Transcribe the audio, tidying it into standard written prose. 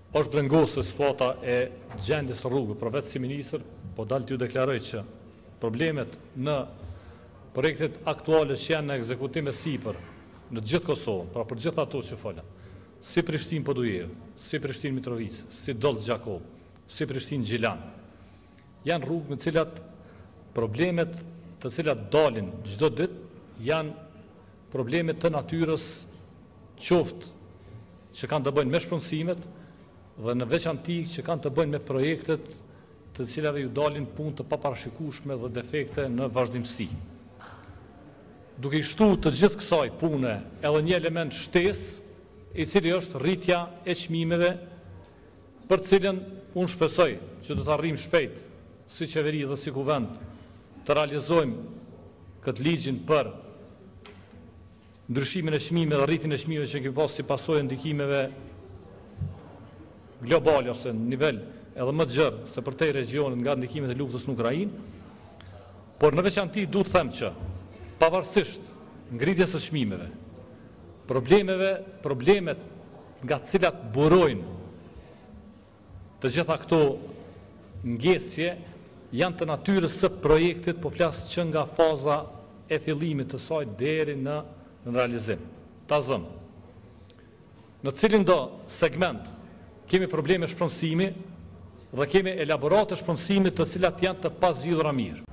është brengosë situata e gjendjes së rrugëve, për vetë si ministër, po dalë t'ju deklaroj që problemet në projektet aktuale që janë në ekzekutim e sipër në gjithë Kosovën, pra për gjithë ato që fola, si Prishtinë Podujevë, si Prishtinë Mitrovicë, si Dolç Gjakov, si Prishtinë Gjilan, janë rrugë me cilat problemet të cilat dalin çdo ditë janë problemet të natyrës qoftë që kanë të bëjnë me shpronësimet dhe në veçanti që kanë të bëjnë me projektet të cilave ju dalin punë të paparashikueshme dhe defekte në vazhdimësi. Duke i shtu të gjithë kësaj pune edhe një element shtesë, i cili është rritja e çmimeve, për cilën unë shpresoj që do të arrijmë shpejt si qeveri dhe si kuvend të realizojmë këtë ligjin për ndryshimin e çmimeve dhe rritjen e çmimeve që kemi pasur si pasojë ndikimeve globale ose në nivel edhe më të gjerë se për te regionin nga ndikimet e luftës në Ukrainë, por në veçanti duhet të them që pavarësisht ngritjes së çmimeve, problemet nga të cilat burojnë të gjitha këto ngjesje janë të natyrës së projektit, po flas që nga faza e fillimit të saj deri në realizim. Ta zëm. Në cilin do segment kemi probleme shpronësimi dhe kemi elaborate shpronësimit të cilat janë të pazgjidhura mirë.